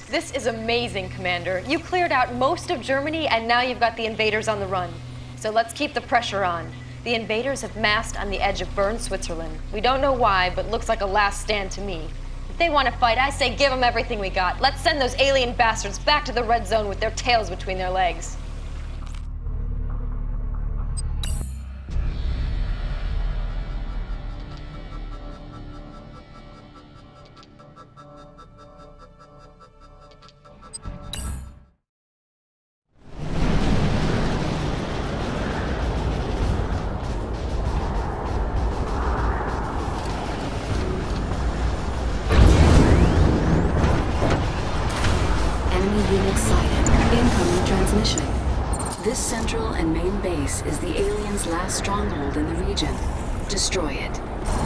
This is amazing, Commander. You cleared out most of Germany, and now you've got the invaders on the run. So let's keep the pressure on. The invaders have massed on the edge of Bern, Switzerland. We don't know why, but looks like a last stand to me. If they want to fight, I say give them everything we got. Let's send those alien bastards back to the red zone with their tails between their legs. This central and main base is the aliens' last stronghold in the region. Destroy it.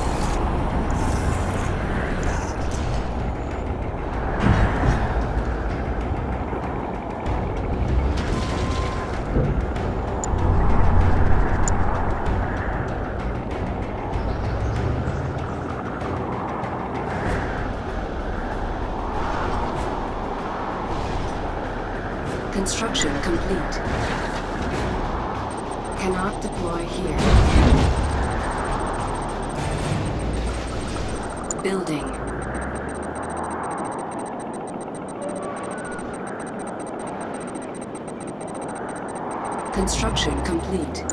Construction complete. Cannot deploy here. Building. Construction complete.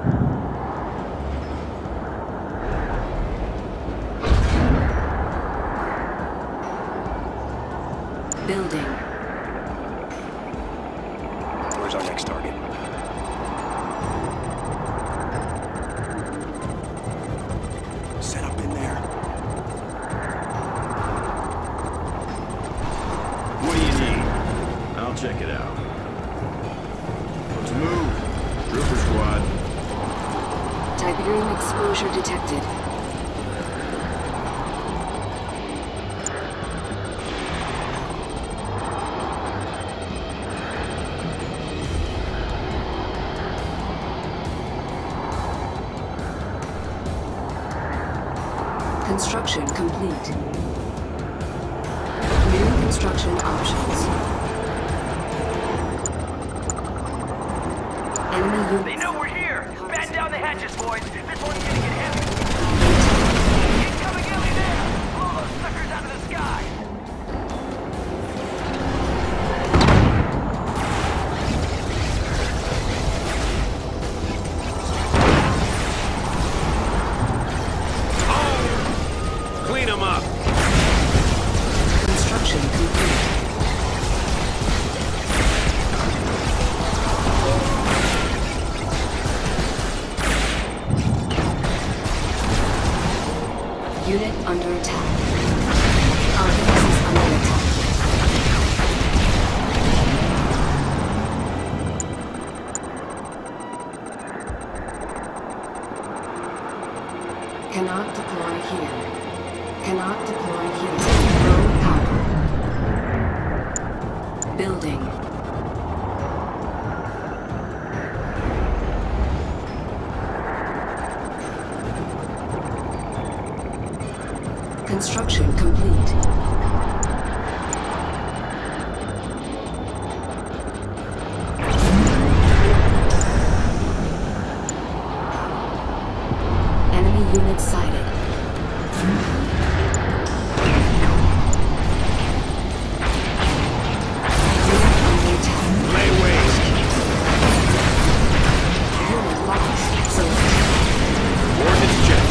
Building. Where's our next target? Set up in there. What do you need? I'll check it out. Let's move. Roofer squad. Tiberium exposure detected. Construction complete. New construction options. Enemy units. They know we're here! Batten down the hatches, boys! This one's gonna get heavy! Incoming alien there! Blow those suckers out of the sky! Clean them up. Construction complete. Unit under attack. Our base is under attack. Cannot deploy here. Cannot deploy here. Low power. Building. Construction complete. Enemy units sighted. Lay waste. Unit lost. Ordnance checked.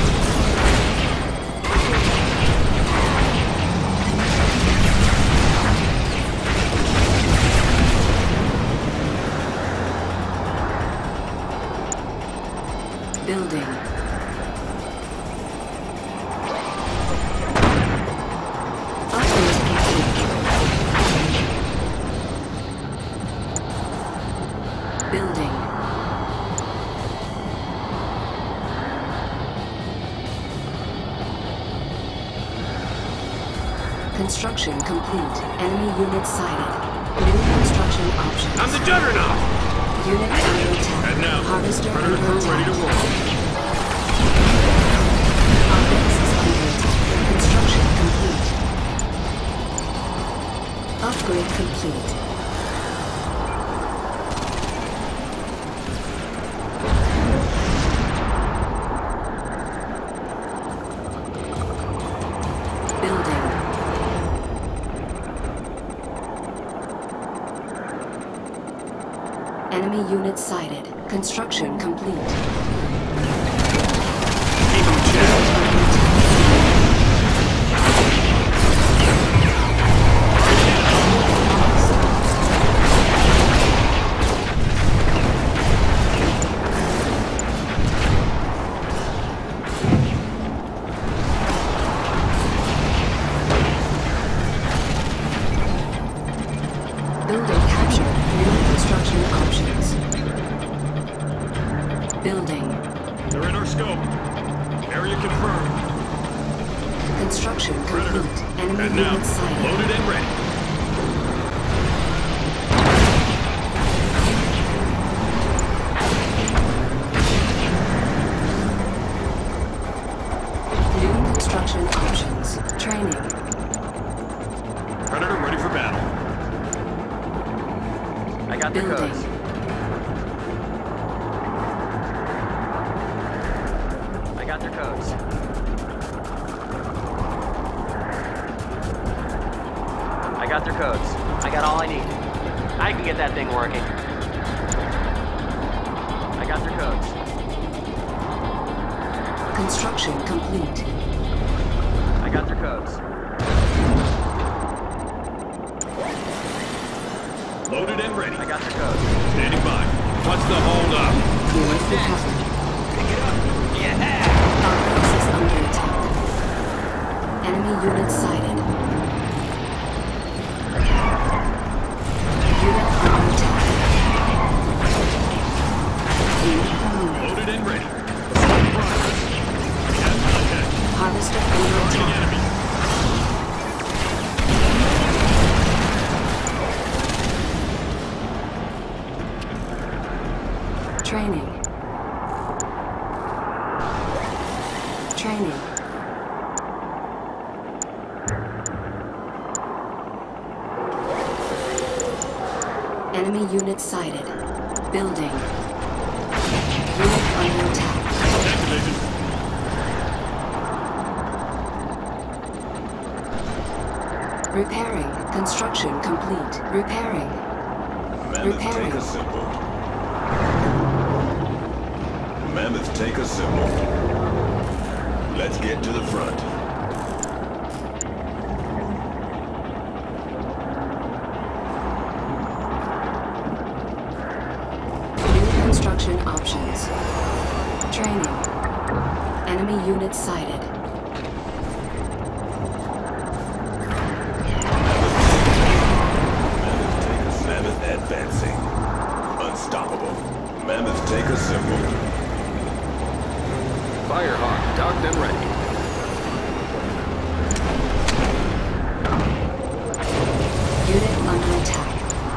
Building. Upgrade complete. Building. Construction complete. Enemy unit sighted. New construction options. I'm the juggernaut. Unit under attack. And now, Harvester under Predator crew ready to attack. roll. Our base is under attack. Construction complete. Upgrade complete. Building. Enemy unit sighted. Construction complete. Building captured. New construction options. Building. They're in our scope. Area confirmed. Construction complete. Enemy And now, unit sighted. loaded and ready. New construction options. Training. Predator ready for battle. I got the Building. codes. I got their codes. I got their codes. I got all I need. I can get that thing working. I got their codes. Construction complete. I got their codes. Loaded and ready. I got their codes. Standing by. What's the hold up? Unit recovered. Pick it up. Yeah! Our base is under attack. Enemy unit sighted. Unit under attack. Unit promoted. Loaded and ready. Assault progress. We have contact. Harvester under Targeting attack. enemy. Training. Training. Enemy unit sighted. Building. Unit under attack. Attack division. Repairing. Construction complete. Repairing. Repairing. Take a symbol. Mammoth, take a symbol. Let's get to the front. New construction options. Training. Enemy unit sighted. Mammoth advancing. Unstoppable. Mammoth, take a symbol. Firehawk, docked and ready. Unit under attack.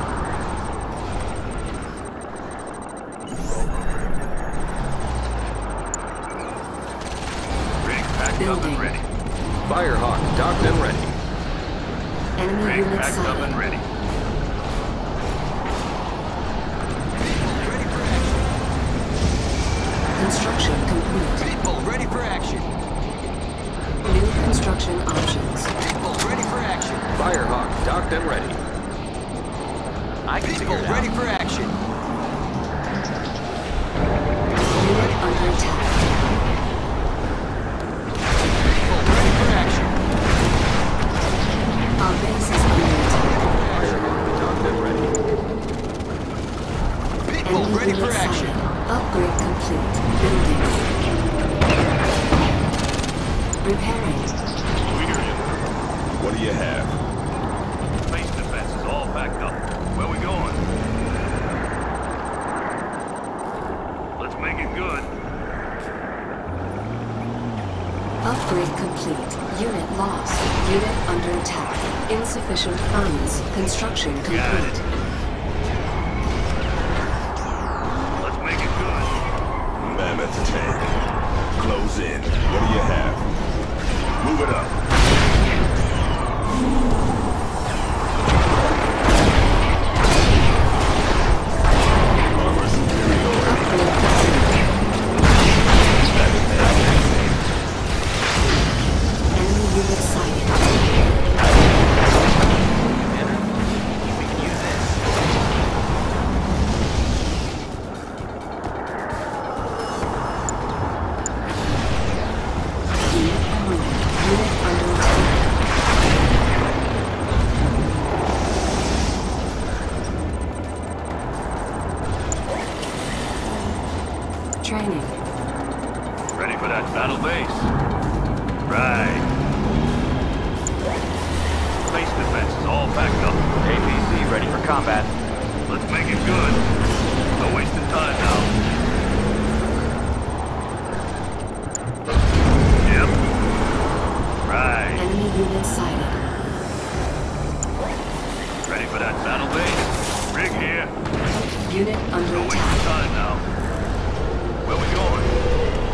Rig packed up Building. and ready. Firehawk, docked and ready. Enemy Rig unit packed up and sighted. ready. Ready for action. Construction complete. People ready for action. New construction options. People ready for action. Firehawk, docked and ready. I can People figure it ready out. for action. Unit under attack. People ready for action. Our base is under attack. Firehawk, docked and ready. People Enemy ready for unit action. sighted. Upgrade complete. Building. Repairing. We hear you. What do you have? Base defense is all packed up. Where we going? Let's make it good. Upgrade complete. Unit lost. Unit under attack. Insufficient funds. Construction Got complete. it. Let's make it good. Mammoth tank. Close in. What do you have? Move it up. all packed up. APC ready for combat. Let's make it good. No wasting time now. Yep. Right. Enemy unit sighted. Ready for that battle base? Rig here. Unit under No wasting attack. time now. Where we going?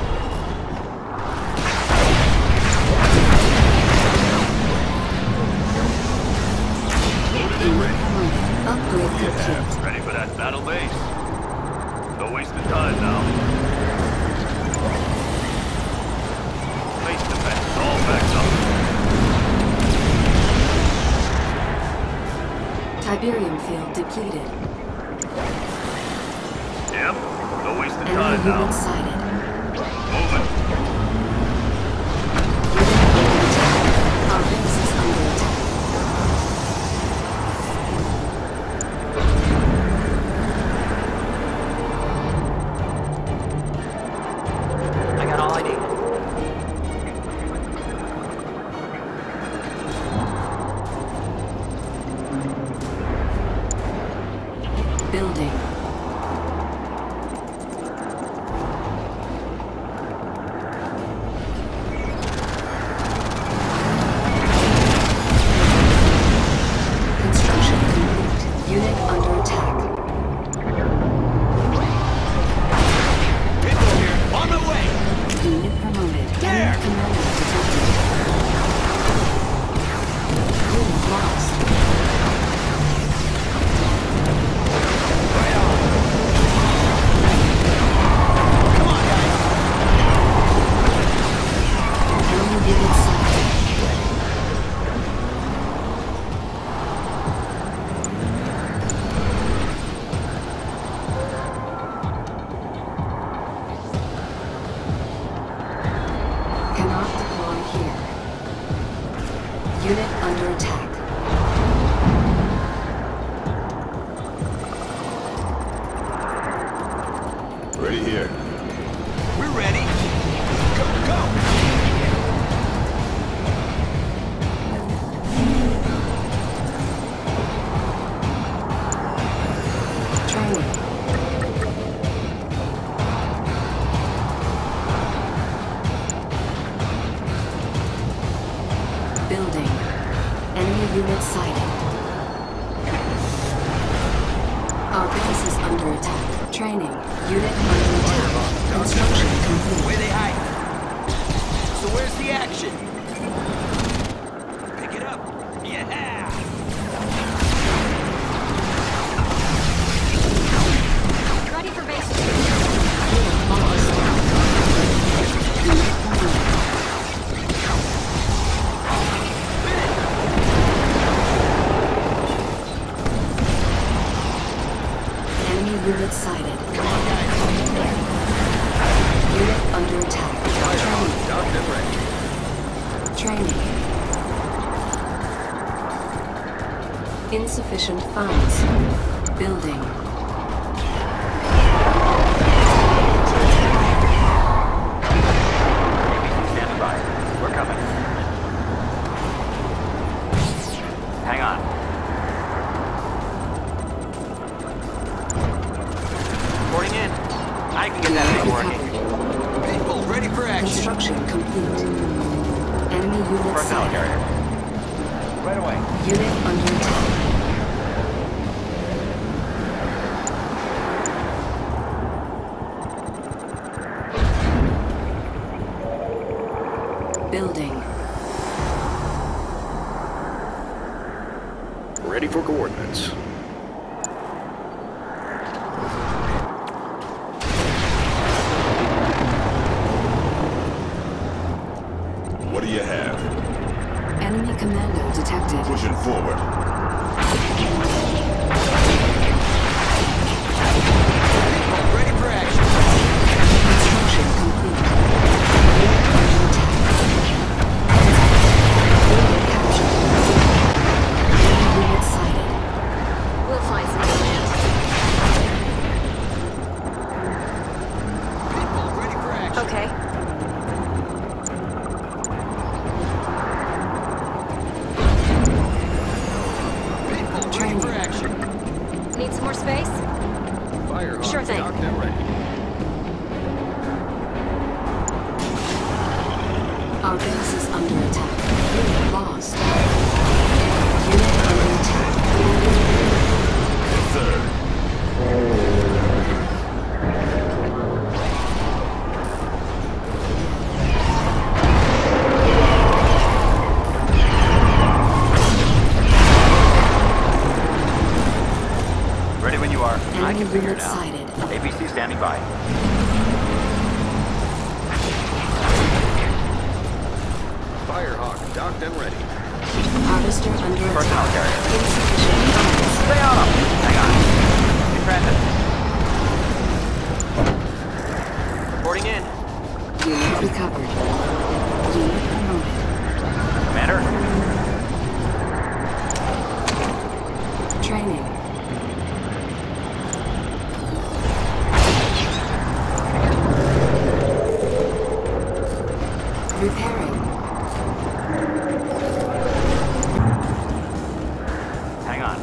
Upgrade complete. Ready for that battle base? No wasting time now. Base defense all backed up. Tiberium field depleted. Yep. No wasting Enemy time unit now. sighted. Moving. Our base is under attack. I got all I need. Building. Construction complete. Unit under attack. People here, on the way! Unit promoted. There! Enemy commander detected. Unit lost. Right on! Come on, guys! Enemy unit sighted. Cannot deploy here. Unit under attack. Ready here. We're ready. Go, go! Training. Building. Enemy unit sighted. Our base is under attack. Training. Unit under attack. Construction complete. Where they hide? So where's the action? Pick it up. Yeah! Ready for base. Unit lost. Unit promoted. Enemy unit sighted. Come on, guys. Unit under attack. Done different. Training. Insufficient funds. Building. Stand by. We're coming. Hang on. Reporting in. I can get that thing working. People ready for action. Construction complete. Enemy unit Personnel sighted. carrier. Right away. Unit under attack. Building. Ready for coordinates. What do you have? Enemy commando detected. Pushing forward. Ready for action. Construction complete. Unit under attack. Unit captured. Enemy unit sighted. We'll find some land. People ready for action. Okay. more space? Firehawk, Sure thing. docked and ready. Our base is under attack. Unit lost. Unit under attack. Yes, sir. Ready when you are. I Enemy can figure unit it out. sighted. ABC standing by. Firehawk, docked and ready. Harvester under Personnel attack. carrier. Insufficient funds. Stay on them. Hang on. In transit. Reporting in. Unit recovered. Unit promoted. Commander? Training. Repairing. Hang on.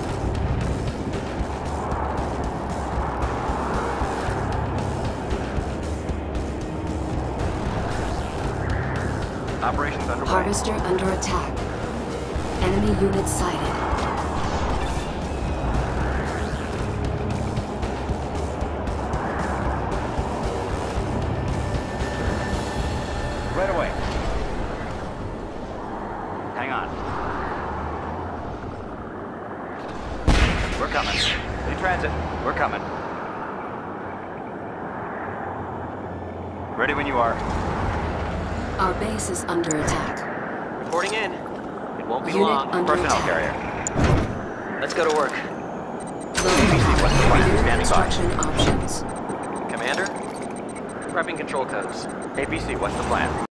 Operations underway. Harvester under attack. Enemy unit sighted. Right away. Hang on. We're coming. In transit. We're coming. Ready when you are. Our base is under attack. Reporting in. It won't be Unit long. under Personnel attack. carrier. Let's go to work. Low what's the plan? power. Standing by. Construction options. Commander? Prepping control codes. ABC, what's the plan?